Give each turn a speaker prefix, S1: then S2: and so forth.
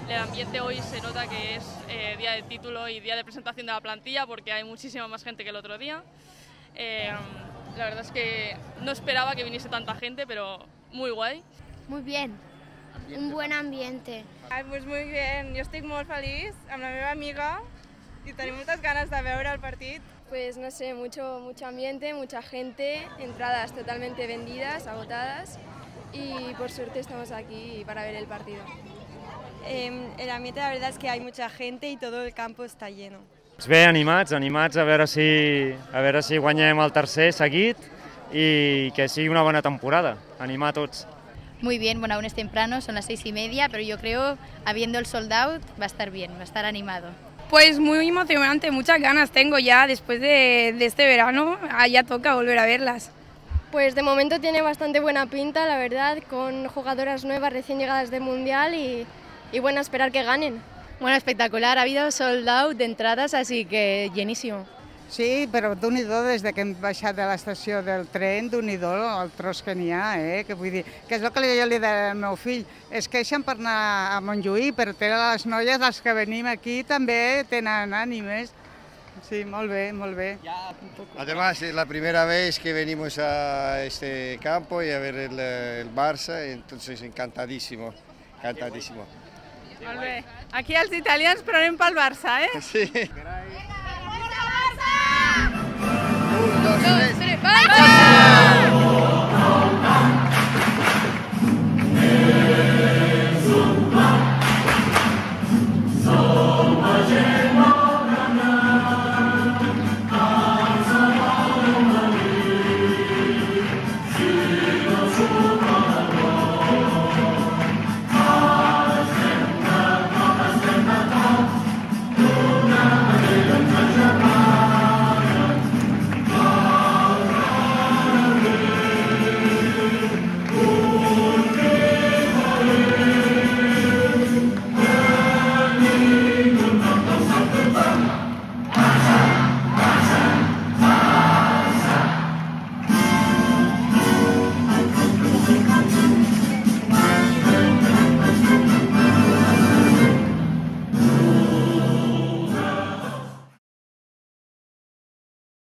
S1: El ambiente hoy se nota que es día de título y día de presentación de la plantilla porque hay muchísima más gente que el otro día. La verdad es que no esperaba que viniese tanta gente, pero muy guay.
S2: Muy bien, un buen ambiente.
S3: Pues muy bien, jo estic molt feliç amb la meva amiga y tenim moltes ganes de veure el partit.
S4: Pues no sé, mucho ambiente, mucha gente, entradas totalmente vendidas, agotadas y por suerte estamos aquí para ver el partido.
S3: El ambiente la verdad es que hay mucha gente y todo el campo está lleno.
S5: Bé, animats a veure si guanyem el tercer seguit i que sigui una bona temporada. Animar a tots.
S6: Muy bien, bueno, aún es temprano, son las 6:30, pero yo creo, habiendo el sold out, va a estar bien, va a estar animado.
S7: Pues muy emocionante, muchas ganas tengo ya después de este verano, ya toca volver a verlas.
S4: Pues de momento tiene bastante buena pinta, la verdad, con jugadoras nuevas recién llegadas del Mundial y bueno, esperar que ganen.
S6: Bueno, espectacular, ha habido sold out de entradas, así que llenísimo.
S8: Sí, però d'un-i-do, des que hem baixat de l'estació del tren, d'un-i-do el tros que n'hi ha, que vull dir, que és el que jo li deia al meu fill, es queixen per anar a Montjuïc, però les noies, les que venim aquí, també tenen ànimes. Sí, molt bé, molt bé.
S9: Además, es la primera vez que venimos a este campo y a ver el Barça, entonces encantadísimo, encantadísimo.
S3: Molt bé. Aquí els italians però anem pel Barça,
S9: Sí.
S6: ¡Dos, tres! ¡Barça!